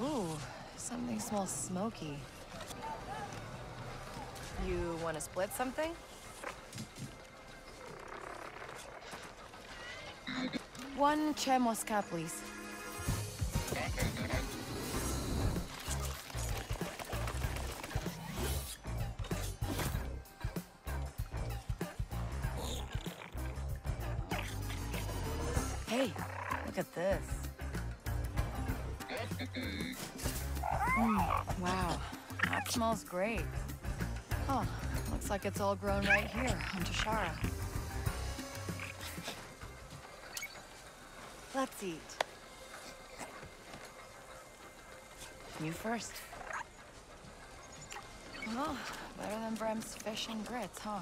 Ooh, something smells smoky. You want to split something? One Mosska, please. Hey, look at this. Wow, that smells great. Oh, looks like it's all grown right here on Tashara. Let's eat. You first. Oh, better than Brem's fish and grits, huh?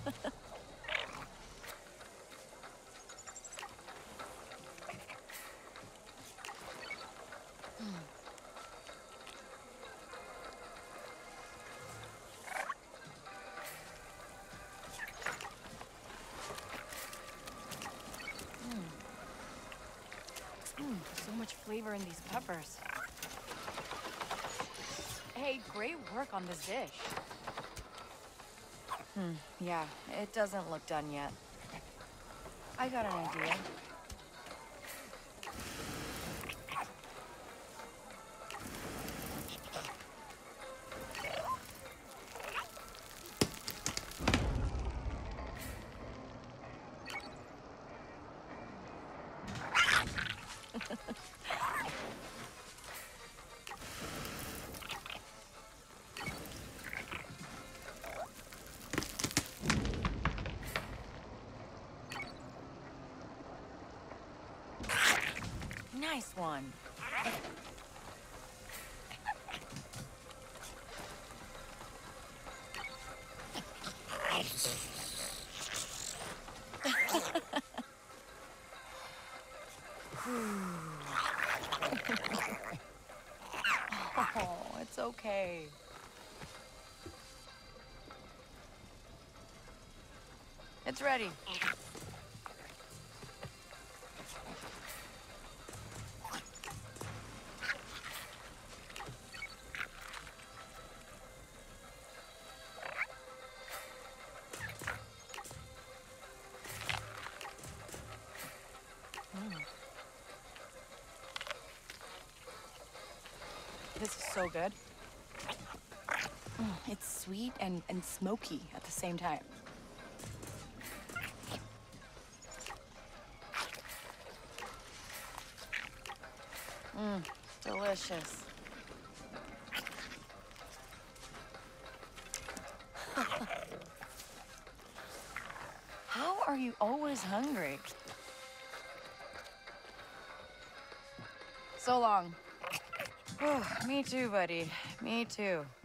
So much flavor in these peppers. Hey, great work on this dish. Yeah, it doesn't look done yet. I got an idea. Nice one. Oh, it's okay. It's ready. This is so good. It's sweet and smoky at the same time. Delicious. How are you always hungry? So long. Oh, me too, buddy. Me too.